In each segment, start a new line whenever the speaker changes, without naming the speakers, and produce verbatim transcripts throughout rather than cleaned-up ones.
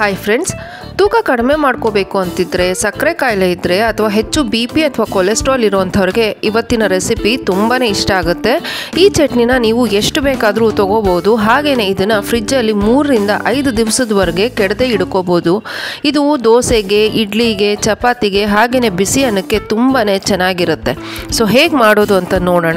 Hi friends, ತೂಕ ಕಡಿಮೆ ಮಾಡ್ಕೋಬೇಕು ಅಂತಿದ್ರೆ, ಸಕ್ಕರೆ ಕಾಯಿಲೆ ಇದ್ದರೆ ಅಥವಾ ಹೆಚ್ಚು ಬಿ ಪಿ ಅಥವಾ ಕೊಲೆಸ್ಟ್ರಾಲ್ ಇರೋವಂಥವ್ರಿಗೆ ಇವತ್ತಿನ ರೆಸಿಪಿ ತುಂಬಾ ಇಷ್ಟ ಆಗುತ್ತೆ. ಈ ಚಟ್ನಿನ ನೀವು ಎಷ್ಟು ಬೇಕಾದರೂ ತೊಗೋಬೋದು. ಹಾಗೆಯೇ ಇದನ್ನು ಫ್ರಿಜ್ಜಲ್ಲಿ ಮೂರರಿಂದ ಐದು ದಿವಸದವರೆಗೆ ಕೆಡದೆ ಇಡ್ಕೋಬೋದು. ಇದು ದೋಸೆಗೆ, ಇಡ್ಲಿಗೆ, ಚಪಾತಿಗೆ ಹಾಗೆಯೇ ಬಿಸಿ ಅನ್ನಕ್ಕೆ ತುಂಬಾ ಚೆನ್ನಾಗಿರುತ್ತೆ. ಸೊ ಹೇಗೆ ಮಾಡೋದು ಅಂತ ನೋಡೋಣ.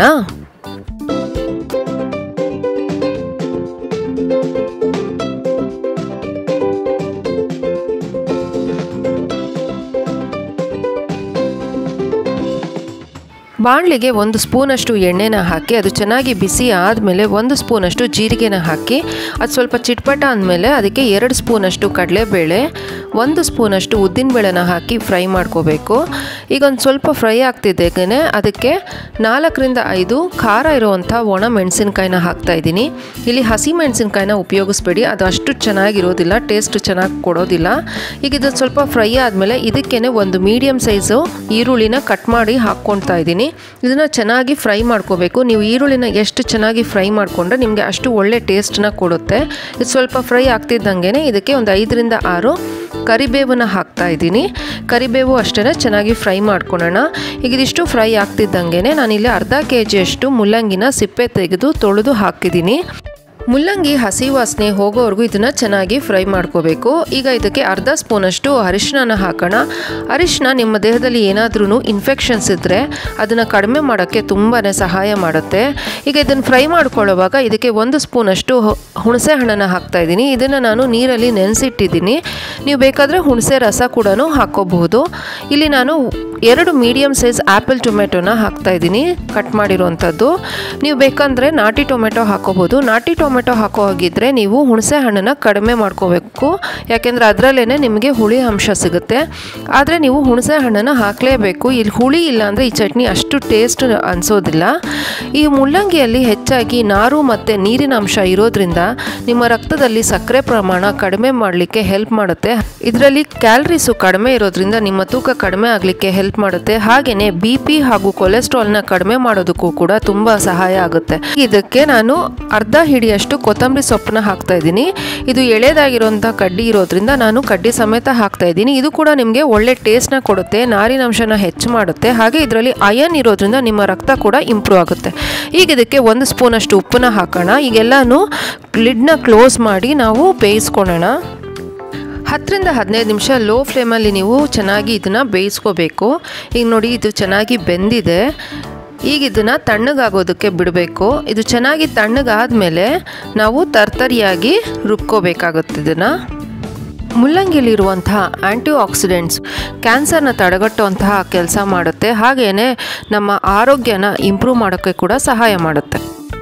ಬಾಣಲಿಗೆ ಒಂದು ಸ್ಪೂನಷ್ಟು ಎಣ್ಣೆನ ಹಾಕಿ ಅದು ಚೆನ್ನಾಗಿ ಬಿಸಿ ಆದಮೇಲೆ ಒಂದು ಸ್ಪೂನಷ್ಟು ಜೀರಿಗೆನ ಹಾಕಿ ಅದು ಸ್ವಲ್ಪ ಚಿಟ್ಪಟ ಅಂದಮೇಲೆ ಅದಕ್ಕೆ ಎರಡು ಸ್ಪೂನಷ್ಟು ಕಡಲೆಬೇಳೆ, ಒಂದು ಸ್ಪೂನಷ್ಟು ಉದ್ದಿನಬೇಳೆನ ಹಾಕಿ ಫ್ರೈ ಮಾಡ್ಕೋಬೇಕು. ಈಗ ಒಂದು ಸ್ವಲ್ಪ ಫ್ರೈ ಆಗ್ತಿದ್ದೇನೆ ಅದಕ್ಕೆ ನಾಲ್ಕರಿಂದ ಐದು ಖಾರ ಇರುವಂಥ ಒಣ ಮೆಣಸಿನ್ಕಾಯಿನ ಹಾಕ್ತಾಯಿದ್ದೀನಿ. ಇಲ್ಲಿ ಹಸಿ ಮೆಣಸಿನ್ಕಾಯಿನ ಉಪಯೋಗಿಸ್ಬೇಡಿ, ಅದು ಅಷ್ಟು ಚೆನ್ನಾಗಿರೋದಿಲ್ಲ, ಟೇಸ್ಟ್ ಚೆನ್ನಾಗಿ ಕೊಡೋದಿಲ್ಲ. ಈಗ ಇದು ಸ್ವಲ್ಪ ಫ್ರೈ ಆದಮೇಲೆ ಇದಕ್ಕೇ ಒಂದು ಮೀಡಿಯಮ್ ಸೈಜು ಈರುಳ್ಳಿನ ಕಟ್ ಮಾಡಿ ಹಾಕ್ಕೊಳ್ತಾ ಇದ್ದೀನಿ. ಇದನ್ನು ಚೆನ್ನಾಗಿ ಫ್ರೈ ಮಾಡ್ಕೋಬೇಕು. ನೀವು ಈರುಳ್ಳಿನ ಎಷ್ಟು ಚೆನ್ನಾಗಿ ಫ್ರೈ ಮಾಡಿಕೊಂಡ್ರೆ ನಿಮಗೆ ಅಷ್ಟು ಒಳ್ಳೆ ಟೇಸ್ಟನ್ನ ಕೊಡುತ್ತೆ. ಇದು ಸ್ವಲ್ಪ ಫ್ರೈ ಆಗ್ತಿದ್ದಂಗೆ ಇದಕ್ಕೆ ಒಂದು ಐದರಿಂದ ಆರು ಕರಿಬೇವನ್ನ ಹಾಕ್ತಾ ಇದ್ದೀನಿ. ಕರಿಬೇವು ಅಷ್ಟೇ ಚೆನ್ನಾಗಿ ಫ್ರೈ ಮಾಡ್ಕೊಳ್ಳೋಣ. ಈಗ ಇದಿಷ್ಟು ಫ್ರೈ ಆಗ್ತಿದ್ದಂಗೆ ನಾನಿಲ್ಲಿ ಅರ್ಧ ಕೆ ಜಿಯಷ್ಟು ಮುಲ್ಲಂಗಿನ ಸಿಪ್ಪೆ ತೆಗೆದು ತೊಳೆದು ಹಾಕಿದ್ದೀನಿ. ಮುಲ್ಲಂಗಿ ಹಸಿ ವಾಸನೆ ಹೋಗೋವರೆಗೂ ಇದನ್ನು ಚೆನ್ನಾಗಿ ಫ್ರೈ ಮಾಡ್ಕೋಬೇಕು. ಈಗ ಇದಕ್ಕೆ ಅರ್ಧ ಸ್ಪೂನಷ್ಟು ಅರಿಶಿನ ಹಾಕೋಣ. ಅರಿಶಿನ ನಿಮ್ಮ ದೇಹದಲ್ಲಿ ಏನಾದ್ರೂ ಇನ್ಫೆಕ್ಷನ್ಸ್ ಇದ್ದರೆ ಅದನ್ನು ಕಡಿಮೆ ಮಾಡೋಕ್ಕೆ ತುಂಬಾ ಸಹಾಯ ಮಾಡುತ್ತೆ. ಈಗ ಇದನ್ನು ಫ್ರೈ ಮಾಡ್ಕೊಳ್ಳೋವಾಗ ಇದಕ್ಕೆ ಒಂದು ಸ್ಪೂನಷ್ಟು ಹುಣಸೆ ಹಣ್ಣನ್ನು ಹಾಕ್ತಾಯಿದ್ದೀನಿ. ಇದನ್ನು ನಾನು ನೀರಲ್ಲಿ ನೆನೆಸಿಟ್ಟಿದ್ದೀನಿ. ನೀವು ಬೇಕಾದರೆ ಹುಣಸೆ ರಸ ಕೂಡ ಹಾಕ್ಕೋಬಹುದು. ಇಲ್ಲಿ ನಾನು ಎರಡು ಮೀಡಿಯಮ್ ಸೈಜ್ ಆ್ಯಪಲ್ ಟೊಮೆಟೊನ ಹಾಕ್ತಾಯಿದ್ದೀನಿ, ಕಟ್ ಮಾಡಿರೋವಂಥದ್ದು. ನೀವು ಬೇಕಂದರೆ ನಾಟಿ ಟೊಮೆಟೊ ಹಾಕೋಬೋದು. ನಾಟಿ ಟೊಮೆಟೊ ಹಾಕೋ ಹಾಗಿದ್ರೆ ನೀವು ಹುಣಸೆ ಹಣ್ಣನ್ನು ಕಡಿಮೆ ಮಾಡ್ಕೋಬೇಕು, ಯಾಕೆಂದರೆ ಅದರಲ್ಲೇ ನಿಮಗೆ ಹುಳಿ ಅಂಶ ಸಿಗುತ್ತೆ. ಆದರೆ ನೀವು ಹುಣಸೆ ಹಣ್ಣನ್ನು ಹಾಕಲೇಬೇಕು. ಇಲ್ಲಿ ಹುಳಿ ಇಲ್ಲ ಅಂದರೆ ಈ ಚಟ್ನಿ ಅಷ್ಟು ಟೇಸ್ಟ್ ಅನಿಸೋದಿಲ್ಲ. ಈ ಮುಲ್ಲಂಗಿಯಲ್ಲಿ ಹೆಚ್ಚಾಗಿ ನಾರು ಮತ್ತು ನೀರಿನ ಅಂಶ ಇರೋದ್ರಿಂದ ನಿಮ್ಮ ರಕ್ತದಲ್ಲಿ ಸಕ್ಕರೆ ಪ್ರಮಾಣ ಕಡಿಮೆ ಮಾಡಲಿಕ್ಕೆ ಹೆಲ್ಪ್ ಮಾಡುತ್ತೆ. ಇದರಲ್ಲಿ ಕ್ಯಾಲರೀಸು ಕಡಿಮೆ ಇರೋದ್ರಿಂದ ನಿಮ್ಮ ತೂಕ ಕಡಿಮೆ ಆಗಲಿಕ್ಕೆ ಹೆಲ್ಪ್ ಮಾಡುತ್ತೆ. ಹಾಗೆಯೇ ಬಿ ಪಿ ಹಾಗೂ ಕೊಲೆಸ್ಟ್ರಾಲ್ನ ಕಡಿಮೆ ಮಾಡೋದಕ್ಕೂ ಕೂಡ ತುಂಬ ಸಹಾಯ ಆಗುತ್ತೆ. ಇದಕ್ಕೆ ನಾನು ಅರ್ಧ ಹಿಡಿಯಷ್ಟು ಕೊತ್ತಂಬರಿ ಸೊಪ್ಪನ್ನ ಹಾಕ್ತಾ ಇದ್ದೀನಿ. ಇದು ಎಳೆದಾಗಿರುವಂಥ ಕಡ್ಡಿ ಇರೋದ್ರಿಂದ ನಾನು ಕಡ್ಡಿ ಸಮೇತ ಹಾಕ್ತಾ ಇದ್ದೀನಿ. ಇದು ಕೂಡ ನಿಮಗೆ ಒಳ್ಳೆ ಟೇಸ್ಟ್ನ ಕೊಡುತ್ತೆ, ನಾರಿನಂಶನ ಹೆಚ್ಚು ಮಾಡುತ್ತೆ. ಹಾಗೆ ಇದರಲ್ಲಿ ಅಯನ್ ಇರೋದ್ರಿಂದ ನಿಮ್ಮ ರಕ್ತ ಕೂಡ ಇಂಪ್ರೂವ್ ಆಗುತ್ತೆ. ಈಗ ಇದಕ್ಕೆ ಒಂದು ಸ್ಪೂನಷ್ಟು ಉಪ್ಪನ್ನ ಹಾಕೋಣ. ಈಗೆಲ್ಲನೂ ಲಿಡ್ನ ಕ್ಲೋಸ್ ಮಾಡಿ ನಾವು ಬೇಯಿಸ್ಕೊಳ್ಳೋಣ. ಹತ್ತರಿಂದ ಹದಿನೈದು ನಿಮಿಷ ಲೋ ಫ್ಲೇಮಲ್ಲಿ ನೀವು ಚೆನ್ನಾಗಿ ಇದನ್ನು ಬೇಯಿಸ್ಕೋಬೇಕು. ಈಗ ನೋಡಿ, ಇದು ಚೆನ್ನಾಗಿ ಬೆಂದಿದೆ. ಈಗ ಇದನ್ನು ತಣ್ಣಗಾಗೋದಕ್ಕೆ ಬಿಡಬೇಕು. ಇದು ಚೆನ್ನಾಗಿ ತಣ್ಣಗಾದ್ಮೇಲೆ ನಾವು ತರ್ತರಿಯಾಗಿ ರುಬ್ಕೋಬೇಕಾಗುತ್ತೆ. ಇದನ್ನು ಮುಲ್ಲಂಗಿಲಿರುವಂತಹ ಆ್ಯಂಟಿ ಆಕ್ಸಿಡೆಂಟ್ಸ್ ಕ್ಯಾನ್ಸರ್ನ ತಡೆಗಟ್ಟುವಂತಹ ಕೆಲಸ ಮಾಡುತ್ತೆ. ಹಾಗೆಯೇ ನಮ್ಮ ಆರೋಗ್ಯನ ಇಂಪ್ರೂವ್ ಮಾಡೋಕ್ಕೆ ಕೂಡ ಸಹಾಯ ಮಾಡುತ್ತೆ.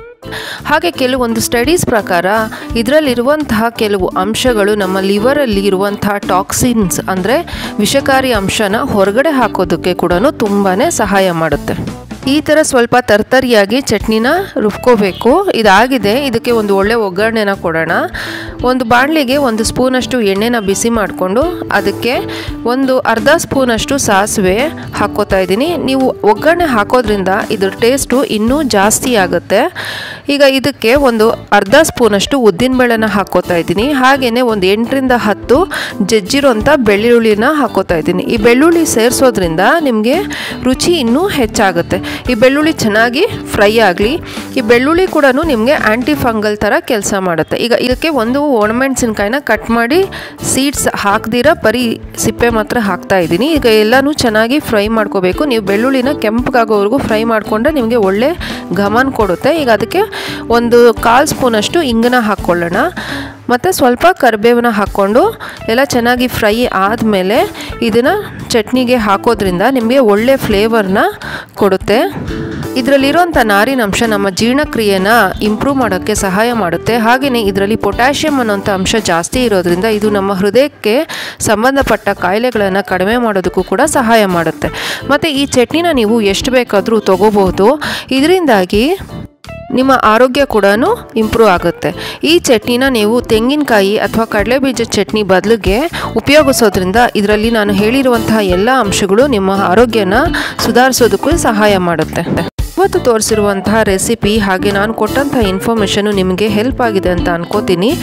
ಹಾಗೆ ಕೆಲವೊಂದು ಸ್ಟಡೀಸ್ ಪ್ರಕಾರ ಇದರಲ್ಲಿರುವಂತಹ ಕೆಲವು ಅಂಶಗಳು ನಮ್ಮ ಲಿವರಲ್ಲಿ ಇರುವಂತಹ ಟಾಕ್ಸಿನ್ಸ್ ಅಂದರೆ ವಿಷಕಾರಿ ಅಂಶನ ಹೊರಗಡೆ ಹಾಕೋದಕ್ಕೆ ಕೂಡ ತುಂಬಾ ಸಹಾಯ ಮಾಡುತ್ತೆ. ಈ ಥರ ಸ್ವಲ್ಪ ತರ್ತರಿಯಾಗಿ ಚಟ್ನಿನ ರುಬ್ಕೋಬೇಕು. ಇದಾಗಿದೆ. ಇದಕ್ಕೆ ಒಂದು ಒಳ್ಳೆ ಒಗ್ಗರಣೆನ ಕೊಡೋಣ. ಒಂದು ಬಾಣಲಿಗೆ ಒಂದು ಸ್ಪೂನಷ್ಟು ಎಣ್ಣೆನ ಬಿಸಿ ಮಾಡಿಕೊಂಡು ಅದಕ್ಕೆ ಒಂದು ಅರ್ಧ ಸ್ಪೂನಷ್ಟು ಸಾಸಿವೆ ಹಾಕ್ಕೋತಾ ಇದ್ದೀನಿ. ನೀವು ಒಗ್ಗರಣೆ ಹಾಕೋದ್ರಿಂದ ಇದ್ರ ಟೇಸ್ಟು ಇನ್ನೂ ಜಾಸ್ತಿ ಆಗುತ್ತೆ. ಈಗ ಇದಕ್ಕೆ ಒಂದು ಅರ್ಧ ಸ್ಪೂನಷ್ಟು ಉದ್ದಿನಬೇಳೆನ ಹಾಕ್ಕೋತಾ ಇದ್ದೀನಿ. ಹಾಗೆಯೇ ಒಂದು ಎಂಟರಿಂದ ಹತ್ತು ಜಜ್ಜಿರೋಂಥ ಬೆಳ್ಳುಳ್ಳಿನ ಹಾಕ್ಕೋತಾ ಇದ್ದೀನಿ. ಈ ಬೆಳ್ಳುಳ್ಳಿ ಸೇರಿಸೋದ್ರಿಂದ ನಿಮಗೆ ರುಚಿ ಇನ್ನೂ ಹೆಚ್ಚಾಗುತ್ತೆ. ಈ ಬೆಳ್ಳುಳ್ಳಿ ಚೆನ್ನಾಗಿ ಫ್ರೈ ಆಗಲಿ. ಈ ಬೆಳ್ಳುಳ್ಳಿ ಕೂಡ ನಿಮಗೆ ಆ್ಯಂಟಿ ಫಂಗಲ್ ಥರ ಕೆಲಸ ಮಾಡುತ್ತೆ. ಈಗ ಇದಕ್ಕೆ ಒಂದು ಒಣಮೆಣಸಿನ್ಕಾಯಿನ ಕಟ್ ಮಾಡಿ ಸೀಡ್ಸ್ ಹಾಕ್ದಿರ ಬರೀ ಸಿಪ್ಪೆ ಮಾತ್ರ ಹಾಕ್ತಾ ಇದ್ದೀನಿ. ಈಗ ಎಲ್ಲನೂ ಚೆನ್ನಾಗಿ ಫ್ರೈ ಮಾಡ್ಕೋಬೇಕು. ನೀವು ಬೆಳ್ಳುಳ್ಳಿನ ಕೆಂಪಗಾಗೋವರೆಗೂ ಫ್ರೈ ಮಾಡಿಕೊಂಡ್ರೆ ನಿಮಗೆ ಒಳ್ಳೆ ಘಮನ ಕೊಡುತ್ತೆ. ಈಗ ಅದಕ್ಕೆ ಒಂದು ಕಾಲು ಸ್ಪೂನಷ್ಟು ಇಂಗನ್ನ ಹಾಕ್ಕೊಳ್ಳೋಣ. ಮತ್ತು ಸ್ವಲ್ಪ ಕರಿಬೇವನ್ನ ಹಾಕ್ಕೊಂಡು ಎಲ್ಲ ಚೆನ್ನಾಗಿ ಫ್ರೈ ಆದಮೇಲೆ ಇದನ್ನು ಚಟ್ನಿಗೆ ಹಾಕೋದ್ರಿಂದ ನಿಮಗೆ ಒಳ್ಳೆ ಫ್ಲೇವರ್ನ ಕೊಡುತ್ತೆ. ಇದರಲ್ಲಿರುವಂಥ ನಾರಿನಂಶ ನಮ್ಮ ಜೀರ್ಣಕ್ರಿಯೆನ ಇಂಪ್ರೂವ್ ಮಾಡೋಕ್ಕೆ ಸಹಾಯ ಮಾಡುತ್ತೆ. ಹಾಗೆಯೇ ಇದರಲ್ಲಿ ಪೊಟ್ಯಾಷಿಯಮ್ ಅನ್ನೋಂಥ ಅಂಶ ಜಾಸ್ತಿ ಇರೋದ್ರಿಂದ ಇದು ನಮ್ಮ ಹೃದಯಕ್ಕೆ ಸಂಬಂಧಪಟ್ಟ ಕಾಯಿಲೆಗಳನ್ನು ಕಡಿಮೆ ಮಾಡೋದಕ್ಕೂ ಕೂಡ ಸಹಾಯ ಮಾಡುತ್ತೆ. ಮತ್ತು ಈ ಚಟ್ನಿನ ನೀವು ಎಷ್ಟು ಬೇಕಾದರೂ ತೊಗೋಬಹುದು. ಇದರಿಂದಾಗಿ ನಿಮ್ಮ ಆರೋಗ್ಯ ಕೂಡ ಇಂಪ್ರೂವ್ ಆಗುತ್ತೆ. ಈ ಚಟ್ನಿನ ನೀವು ತೆಂಗಿನಕಾಯಿ ಅಥವಾ ಕಡಲೆಬೀಜ ಚಟ್ನಿ ಬದಲಿಗೆ ಉಪಯೋಗಿಸೋದ್ರಿಂದ ಇದರಲ್ಲಿ ನಾನು ಹೇಳಿರುವಂತಹ ಎಲ್ಲ ಅಂಶಗಳು ನಿಮ್ಮ ಆರೋಗ್ಯನ ಸುಧಾರಿಸೋದಕ್ಕೂ ಸಹಾಯ ಮಾಡುತ್ತೆ. ಇವತ್ತು ತೋರಿಸಿರುವಂತಹ ರೆಸಿಪಿ ಹಾಗೆ ನಾನು ಕೊಟ್ಟಂತಹ ಇನ್ಫಾರ್ಮೇಷನ್ ನಿಮಗೆ ಹೆಲ್ಪ್ ಆಗಿದೆ ಅಂತ ಅನ್ಕೋತೀನಿ.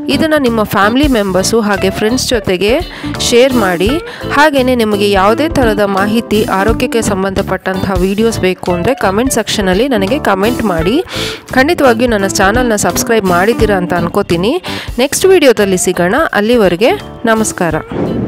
ಇದನ್ನು ನಿಮ್ಮ ಫ್ಯಾಮಿಲಿ ಮೆಂಬರ್ಸು ಹಾಗೆ ಫ್ರೆಂಡ್ಸ್ ಜೊತೆಗೆ ಶೇರ್ ಮಾಡಿ. ಹಾಗೆಯೇ ನಿಮಗೆ ಯಾವುದೇ ಥರದ ಮಾಹಿತಿ ಆರೋಗ್ಯಕ್ಕೆ ಸಂಬಂಧಪಟ್ಟಂತಹ ವೀಡಿಯೋಸ್ ಬೇಕು ಅಂದರೆ ಕಮೆಂಟ್ ಸೆಕ್ಷನಲ್ಲಿ ನನಗೆ ಕಮೆಂಟ್ ಮಾಡಿ. ಖಂಡಿತವಾಗಿಯೂ ನನ್ನ ಚಾನಲ್ನ ಸಬ್ಸ್ಕ್ರೈಬ್ ಮಾಡಿದ್ದೀರಾ ಅಂತ ಅನ್ಕೋತೀನಿ. ನೆಕ್ಸ್ಟ್ ವಿಡಿಯೋದಲ್ಲಿ ಸಿಗೋಣ. ಅಲ್ಲಿವರೆಗೆ ನಮಸ್ಕಾರ.